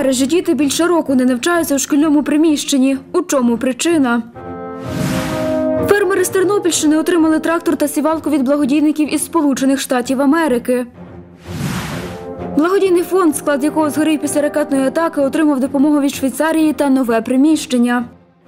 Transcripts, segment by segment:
Бережі діти більше року не навчаються у шкільному приміщенні. У чому причина? Фермери з Тернопільщини отримали трактор та сівалку від благодійників із Сполучених Штатів Америки. Благодійний фонд, склад якого згорів після ракетної атаки, отримав допомогу від Швейцарії та нове приміщення.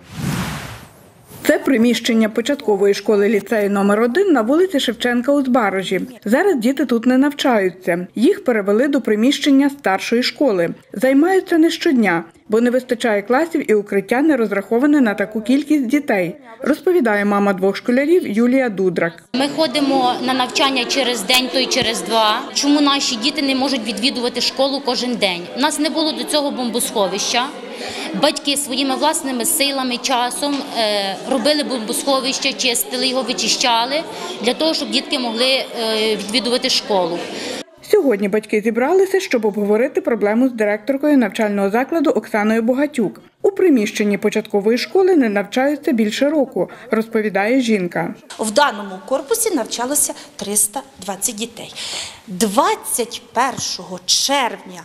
Це приміщення початкової школи-ліцею номер 1 на вулиці Шевченка у Збаражі. Зараз діти тут не навчаються. Їх перевели до приміщення старшої школи. Займаються не щодня, бо не вистачає класів і укриття не розраховане на таку кількість дітей, розповідає мама двох школярів Юлія Дудрак. Ми ходимо на навчання через день, то й через два. Чому наші діти не можуть відвідувати школу кожен день? У нас не було до цього бомбосховища. Батьки своїми власними силами, часом робили бомбосховище, чистили його, вичищали, для того, щоб дітки могли відвідувати школу. Сьогодні батьки зібралися, щоб обговорити проблему з директоркою навчального закладу Оксаною Богатюк. У приміщенні початкової школи не навчаються більше року, розповідає жінка. В даному корпусі навчалося 320 дітей. 21 червня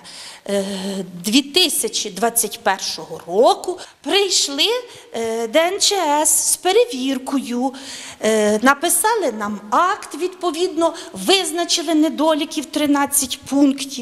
2021 року прийшли ДНЧС з перевіркою, написали нам акт, відповідно, визначили недоліків 13 пунктів.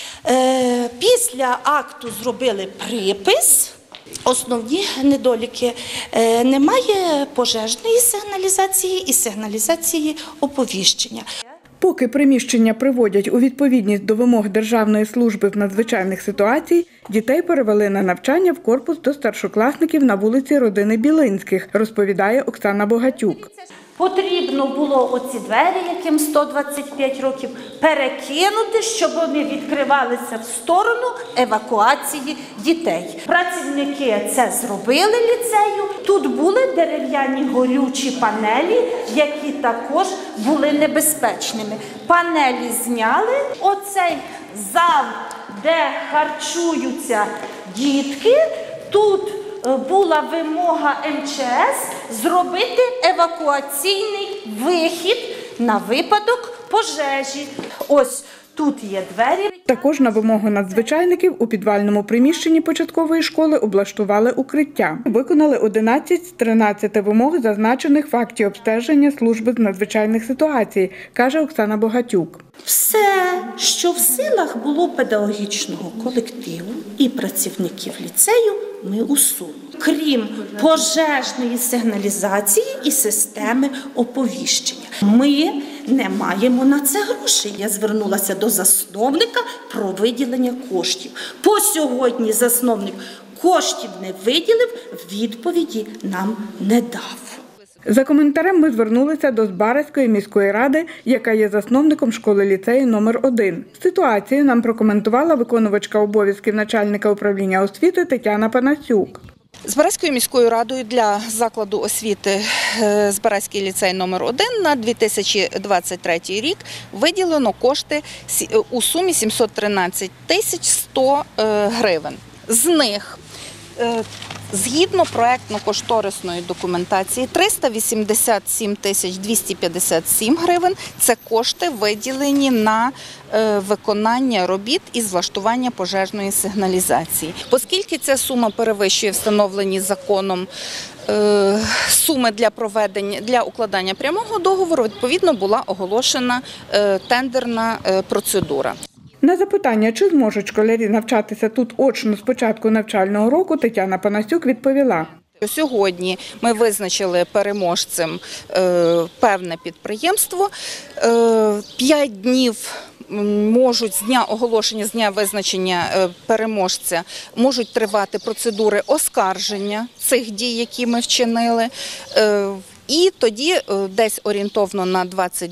Після акту зробили припис. Основні недоліки – немає пожежної сигналізації і сигналізації оповіщення. Поки приміщення приводять у відповідність до вимог Державної служби з надзвичайних ситуацій, дітей перевели на навчання в корпус до старшокласників на вулиці Родини Білинських, розповідає Оксана Богатюк. Потрібно було оці двері, яким 125 років, перекинути, щоб вони відкривалися в сторону евакуації дітей. Працівники це зробили ліцею. Тут були дерев'яні горючі панелі, які також були небезпечними. Панелі зняли. Оцей зал, де харчуються дітки, тут була вимога МЧС зробити евакуаційний вихід на випадок пожежі. Ось тут є двері. Також на вимогу надзвичайників у підвальному приміщенні початкової школи облаштували укриття. Виконали 11 з 13 вимог зазначених в акті обстеження служби з надзвичайних ситуацій, каже Оксана Богатюк. Все, що в силах було педагогічного колективу і працівників ліцею, ми усунули. Крім пожежної сигналізації і системи оповіщення. Ми не маємо на це грошей. Я звернулася до засновника про виділення коштів. По сьогодні засновник коштів не виділив, відповіді нам не дав. За коментарем ми звернулися до Збаразької міської ради, яка є засновником школи-ліцею номер 1. Ситуацію нам прокоментувала виконувачка обов'язків начальника управління освіти Тетяна Панасюк. Збаразькою міською радою для закладу освіти Збаразький ліцей номер 1 на 2023 рік виділено кошти у сумі 713 тисяч 100 гривень. З них згідно проєктно-кошторисної документації 387 тисяч 257 гривень – це кошти, виділені на виконання робіт із влаштування пожежної сигналізації. Оскільки ця сума перевищує встановлені законом суми для укладання прямого договору, відповідно була оголошена тендерна процедура. На запитання, чи зможуть школярі навчатися тут очно з початку навчального року, Тетяна Панасюк відповіла. Сьогодні ми визначили переможцем певне підприємство. 5 днів можуть з дня оголошення, з дня визначення переможця, можуть тривати процедури оскарження цих дій, які ми вчинили. І тоді, десь орієнтовно на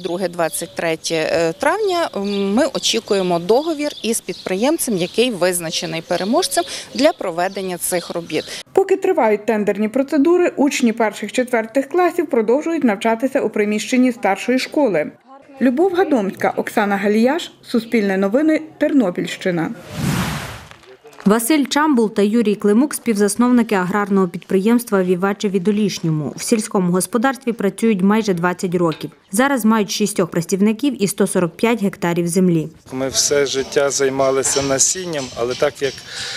22-23 травня, ми очікуємо договір із підприємцем, який визначений переможцем для проведення цих робіт. Поки тривають тендерні процедури, учні перших-четвертих класів продовжують навчатися у приміщенні старшої школи. Любов Гадомська, Оксана Галіяш, Суспільне новини, Тернопільщина. Василь Чамбул та Юрій Климук – співзасновники аграрного підприємства «Віваче» в Долішньому. В сільському господарстві працюють майже 20 років. Зараз мають 6 працівників і 145 гектарів землі. Ми все життя займалися насінням, але так як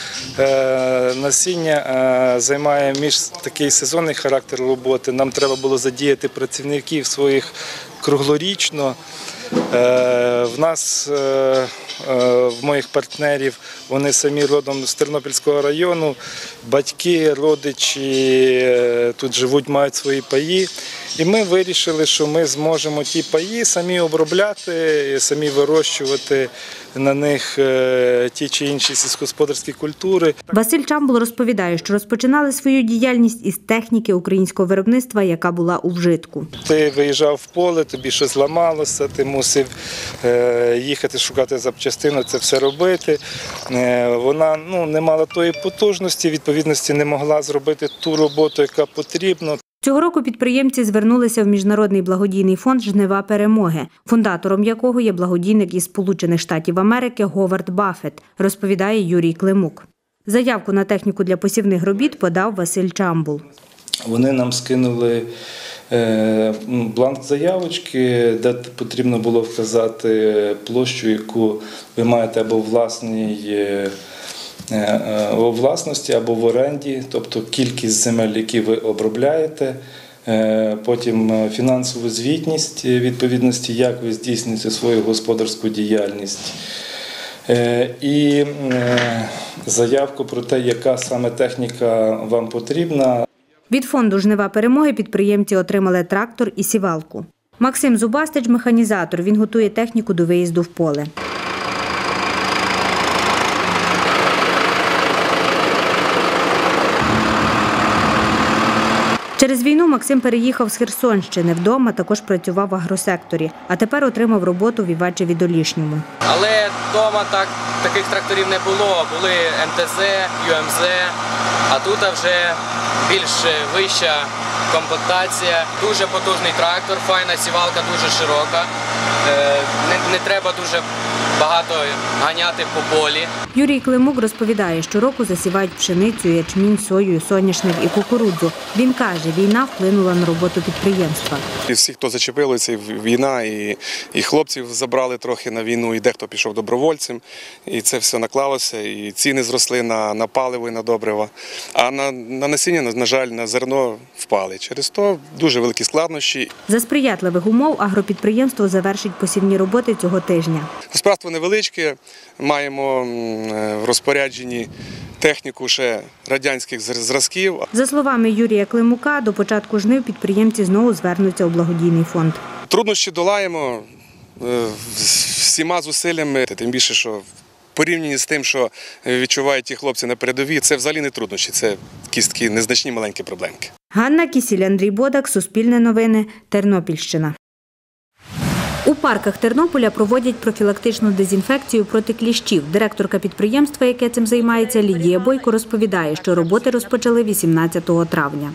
насіння займає такий сезонний характер роботи, нам треба було задіяти працівників своїх круглорічно. В нас, в моїх партнерів, вони самі родом з Тернопільського району, батьки, родичі тут живуть, мають свої паї. І ми вирішили, що ми зможемо ті паї самі обробляти, самі вирощувати на них ті чи інші сільськогосподарські культури. Василь Чамбул розповідає, що розпочинали свою діяльність із техніки українського виробництва, яка була у вжитку. Ти виїжджав в поле, тобі щось зламалося, ти мусив їхати шукати запчастину, це все робити. Вона не мала тої потужності, відповідності не могла зробити ту роботу, яка потрібна. Цього року підприємці звернулися в Міжнародний благодійний фонд «Жнива перемоги», фундатором якого є благодійник із Сполучених Штатів Америки Говард Баффет, розповідає Юрій Климук. Заявку на техніку для посівних робіт подав Василь Чамбул. Вони нам скинули бланк заявочки, де потрібно було вказати площу, яку ви маєте або у власності, або в оренді, тобто кількість земель, які ви обробляєте, потім фінансову звітність відповідності, як ви здійснюєте свою господарську діяльність, і заявку про те, яка саме техніка вам потрібна. Від фонду «Жнива перемоги» підприємці отримали трактор і сівалку. Максим Зубастич – механізатор, він готує техніку до виїзду в поле. Через війну Максим переїхав з Херсонщини. Вдома також працював в агросекторі, а тепер отримав роботу в «Віваче» в Долішньому. Але вдома таких тракторів не було. Були МТЗ, ЮМЗ, а тут вже більш вища комплектація. Дуже потужний трактор, файна сівалка, дуже широка. Не треба дуже багато ганяти по полі. Юрій Климук розповідає, що щороку засівають пшеницю, ячмінь, сою, соняшник і кукурудзу. Він каже, війна вплинула на роботу підприємства. Всі, хто зачепилися, війна, і хлопців забрали трохи на війну, і дехто пішов добровольцем, і це все наклалося, і ціни зросли на паливо і на добрива. А на насіння, на жаль, на зерно впали. Через то дуже великі складнощі. За сприятливих умов агропідприємство завершить посівні роботи цього тижня. Господарство невеличке, маємо в розпорядженні техніку ще радянських зразків. За словами Юрія Климука, до початку жнив підприємці знову звернуться у благодійний фонд. Труднощі долаємо всіма зусиллями, тим більше, що в порівнянні з тим, що відчувають ті хлопці на передовій, це взагалі не труднощі, це якісь такі незначні маленькі проблемки. Ганна Кісіль, Андрій Бодак, Суспільне новини, Тернопільщина. У парках Тернополя проводять профілактичну дезінфекцію проти кліщів. Директорка підприємства, яке цим займається, Лідія Бойко, розповідає, що роботи розпочали 18 травня.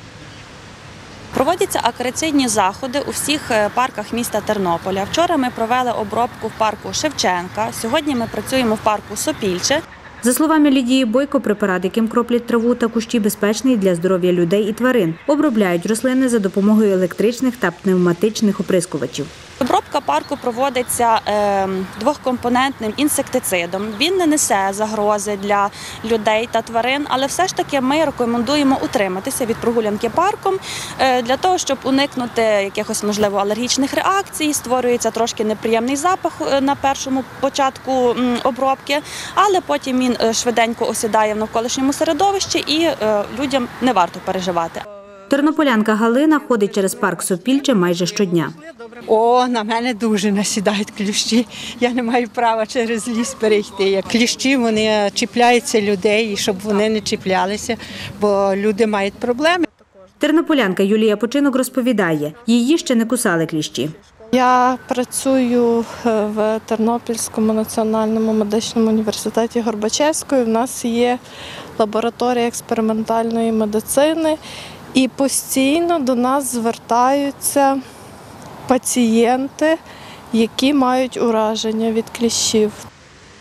Проводяться акарицидні заходи у всіх парках міста Тернополя. Вчора ми провели обробку в парку Шевченка, сьогодні ми працюємо в парку Сопільче. За словами Лідії Бойко, препарат, яким кроплять траву та кущі, безпечний для здоров'я людей і тварин. Обробляють рослини за допомогою електричних та пневматичних оприскувачів. Обробка парку проводиться двохкомпонентним інсектицидом. Він не несе загрози для людей та тварин, але все ж таки ми рекомендуємо утриматися від прогулянки парком для того, щоб уникнути якихось, можливо, алергічних реакцій. Створюється трошки неприємний запах на першому початку обробки, але потім він швиденько осідає в навколишньому середовищі і людям не варто переживати. Тернополянка Галина ходить через парк Сопільче майже щодня. На мене дуже насідають кліщі. Я не маю права через ліс перейти. Кліщі, вони чіпляються людей, і щоб вони не чіплялися, бо люди мають проблеми. Тернополянка Юлія Починок розповідає, її ще не кусали кліщі. Я працюю в Тернопільському національному медичному університеті Горбачевської. У нас є лабораторія експериментальної медицини. І постійно до нас звертаються пацієнти, які мають ураження від кліщів.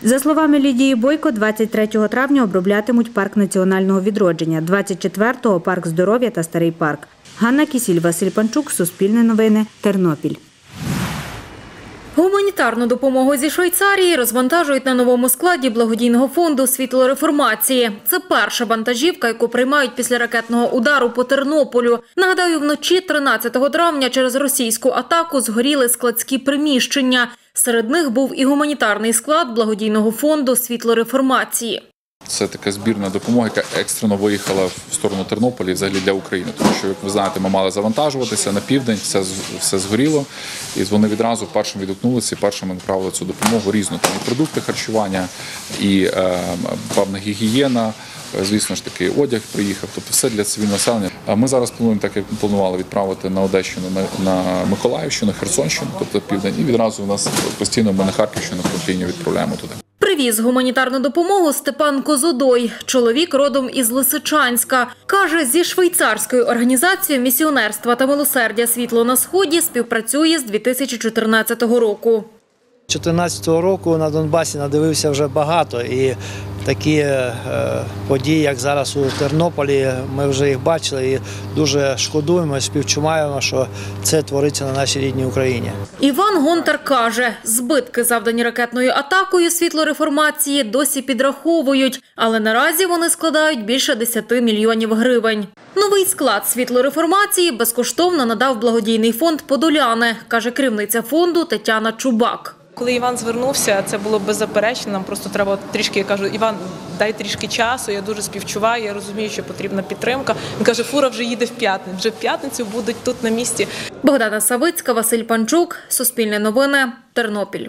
За словами Лідії Бойко, 23 травня оброблятимуть парк національного відродження, 24-го – парк здоров'я та старий парк. Ганна Кісіль, Василь Панчук, Суспільне новини, Тернопіль. Гуманітарну допомогу зі Швейцарії розвантажують на новому складі благодійного фонду «Світло реформації». Це перша вантажівка, яку приймають після ракетного удару по Тернополю. Нагадаю, вночі 13 травня через російську атаку згоріли складські приміщення. Серед них був і гуманітарний склад благодійного фонду «Світло реформації». Це така збірна допомога, яка екстрено виїхала в сторону Тернополя і взагалі для України. Тому що, як ви знаєте, ми мали завантажуватися на південь, все згоріло. І вони відразу першим відгукнулися і першими направили цю допомогу різну. Там і продукти харчування, і певна гігієна, звісно ж таки одяг приїхав. Тобто все для цивільного населення. А ми зараз плануємо, так як планували, відправити на Одещину, на Миколаївщину, Херсонщину, тобто південь. І відразу у нас постійно ми на Харківщину постійно відправляємо туди. Привіз гуманітарну допомогу Степан Козодой. Чоловік родом із Лисичанська. Каже, зі швейцарською організацією місіонерства та милосердя «Світло на Сході» співпрацює з 2014 року. 2014 року на Донбасі надивився вже багато, і такі події, як зараз у Тернополі, ми вже їх бачили і дуже шкодуємо, співчуваємо, що це твориться на нашій рідній Україні. Іван Гонтар каже, збитки, завдані ракетною атакою «Світло реформації», досі підраховують, але наразі вони складають більше 10 мільйонів гривень. Новий склад «Світло реформації» безкоштовно надав благодійний фонд «Подоляни», каже керівниця фонду Тетяна Чубак. Коли Іван звернувся, це було беззаперечно, нам просто треба трішки, я кажу, Іван, дай трішки часу, я дуже співчуваю, я розумію, що потрібна підтримка. Він каже, фура вже їде в п'ятницю, вже в п'ятницю будуть тут на місці. Богдана Савицька, Василь Панчук, Суспільне новини, Тернопіль.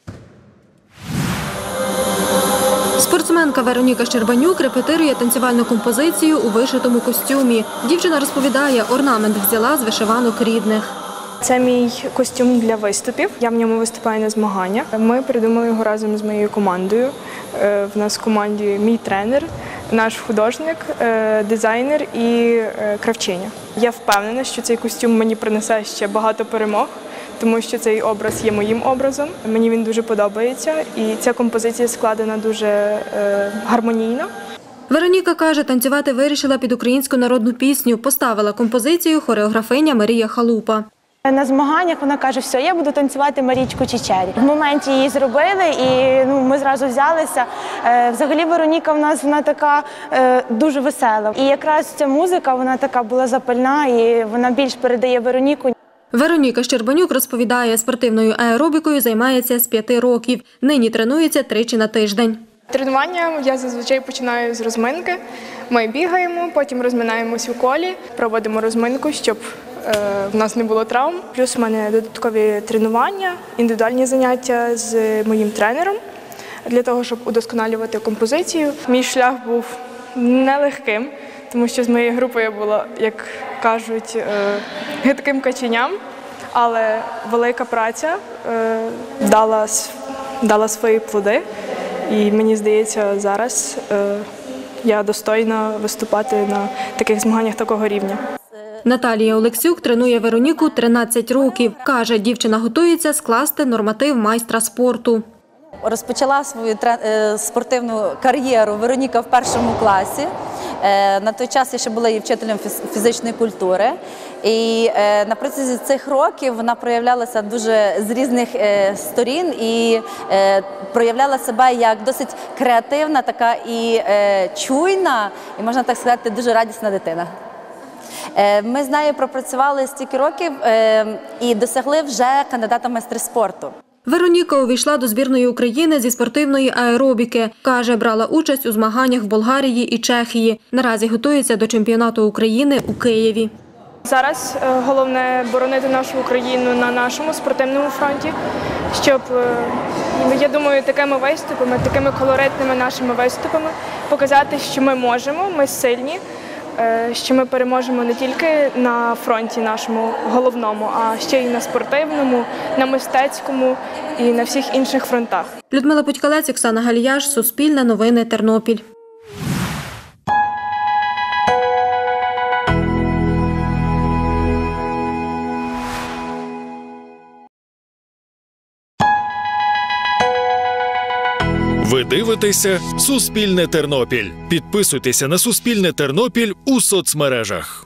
Спортсменка Вероніка Щербанюк репетирує танцювальну композицію у вишитому костюмі. Дівчина розповідає, орнамент взяла з вишиванок рідних. Це мій костюм для виступів. Я в ньому виступаю на змаганнях. Ми придумали його разом з моєю командою. В нас в команді мій тренер, наш художник, дизайнер і кравчиня. Я впевнена, що цей костюм мені принесе ще багато перемог, тому що цей образ є моїм образом. Мені він дуже подобається, і ця композиція складена дуже гармонійно. Вероніка каже, танцювати вирішила під українську народну пісню. Поставила композицію хореографиня Марія Халупа. На змаганнях вона каже, все, я буду танцювати Марічку Чечері. В моменті її зробили і ми зразу взялися. Взагалі Вероніка в нас вона така дуже весела. І якраз ця музика, вона така була запальна і вона більш передає Вероніку. Вероніка Щербанюк розповідає, спортивною аеробікою займається з 5 років. Нині тренується 3 на тиждень. Тренування я зазвичай починаю з розминки. Ми бігаємо, потім розминаємось у колі, проводимо розминку, щоб в нас не було травм. Плюс в мене додаткові тренування, індивідуальні заняття з моїм тренером для того, щоб удосконалювати композицію. Мій шлях був нелегким, тому що з моєю групою я була, як кажуть, гидким каченям, але велика праця дала свої плоди. І мені здається, зараз я достойна виступати на таких змаганнях такого рівня. Наталія Олексюк тренує Вероніку 13 років. Каже, дівчина готується скласти норматив майстра спорту. Розпочала свою спортивну кар'єру Вероніка в 1 класі. На той час я ще була її вчителем фізичної культури. І на протязі цих років вона проявлялася дуже з різних сторін і проявляла себе як досить креативна, така і чуйна, і, можна так сказати, дуже радісна дитина. Ми з нею пропрацювали стільки років і досягли вже кандидата в майстри спорту. Вероніка увійшла до збірної України зі спортивної аеробіки. Каже, брала участь у змаганнях в Болгарії і Чехії. Наразі готується до чемпіонату України у Києві. Зараз головне боронити нашу Україну на нашому спортивному фронті, щоб, я думаю, такими виступами, такими колоритними нашими виступами показати, що ми можемо, ми сильні, що ми переможемо не тільки на фронті нашому головному, а ще й на спортивному, на мистецькому і на всіх інших фронтах. Людмила Путькалець, Оксана Галіяш, Суспільне новини, Тернопіль. Ви дивитеся «Суспільне Тернопіль». Підписуйтеся на «Суспільне Тернопіль» у соцмережах.